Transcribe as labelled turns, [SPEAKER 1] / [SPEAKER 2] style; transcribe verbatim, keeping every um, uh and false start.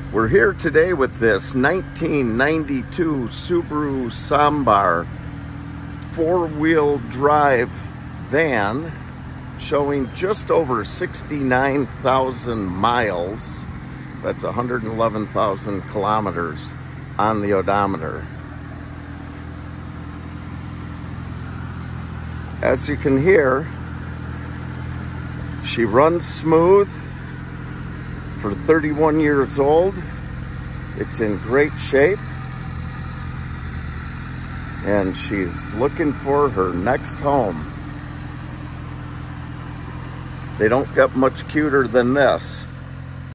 [SPEAKER 1] We're here today with this nineteen ninety-two Subaru Sambar four-wheel drive van showing just over sixty-nine thousand miles. That's one hundred eleven thousand kilometers on the odometer. As you can hear, she runs smooth. For thirty-one years old, it's in great shape, and she's looking for her next home. They don't get much cuter than this.